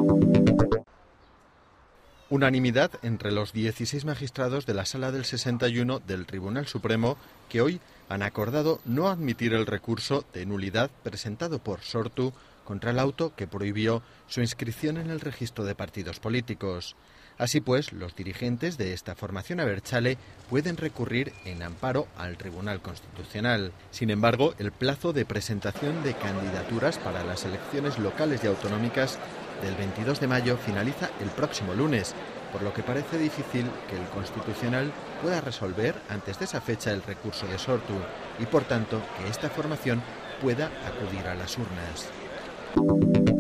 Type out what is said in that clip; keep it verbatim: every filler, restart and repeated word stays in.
Unanimidad entre los dieciséis magistrados de la Sala del sesenta y uno del Tribunal Supremo que hoy han acordado no admitir el recurso de nulidad presentado por Sortu contra el auto que prohibió su inscripción en el registro de partidos políticos. Así pues, los dirigentes de esta formación abertzale pueden recurrir en amparo al Tribunal Constitucional. Sin embargo, el plazo de presentación de candidaturas para las elecciones locales y autonómicas del veintidós de mayo finaliza el próximo lunes, por lo que parece difícil que el Constitucional pueda resolver antes de esa fecha el recurso de Sortu y, por tanto, que esta formación pueda acudir a las urnas.